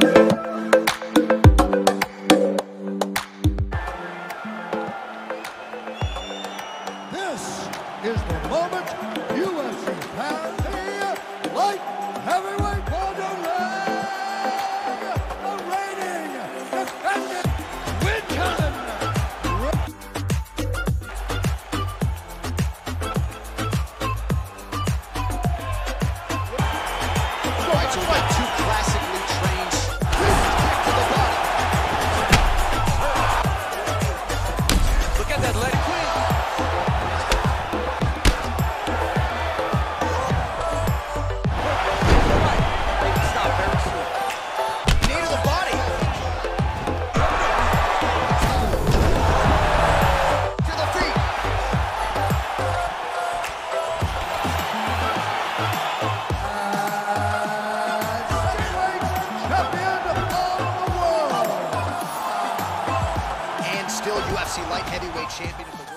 This is the moment UFC fans the light heavyweight Wanderli, the reigning defending Quintin. Right, so we got two classically trained to the body. Look at that leg. Still UFC light heavyweight champion of the world.